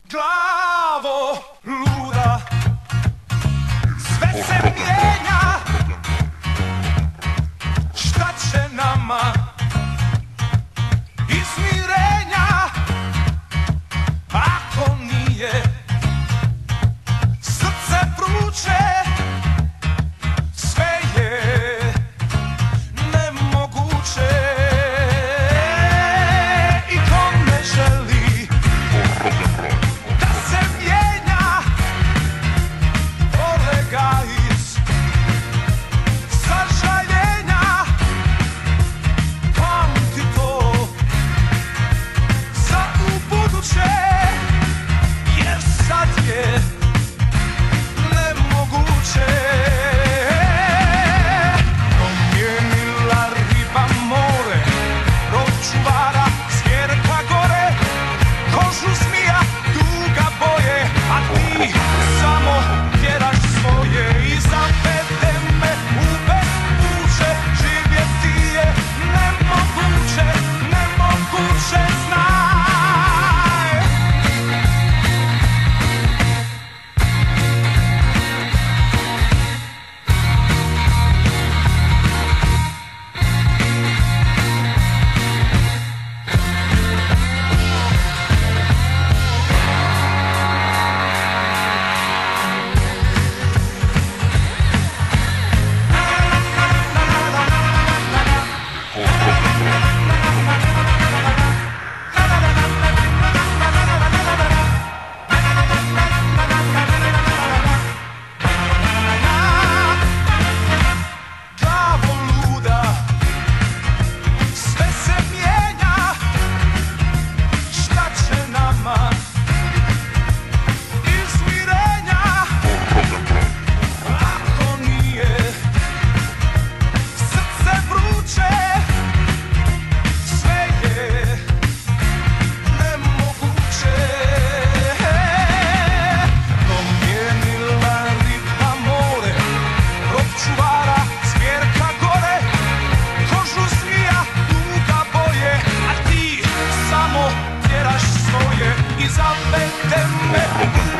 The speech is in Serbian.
Glavo luda, sve se mijenja, šta će nama iz smirenja, ako nije srce vruće, sve je nemoguće. I ko ne želi da se mijenja, vole ga iz sažaljenja. Pamti to za ubuduće, jer sad je nemoguće. Promijenila riba more, rod čuvara, zvjerka gore, kožu zmija, duga boje, a ti samo tjeraš svoje. I zavede me u bespuće, živjeti je nemoguće, nemoguće, znaj. Glavo luda, sve se mijenja, šta će nama iz smirenja, ako nije srce vruće, sve je nemoguće. Promijenila riba more, rod čuvara, zvjerka gore, kožu zmija, duga boje, a ti samo tjeraš svoje. I zavede me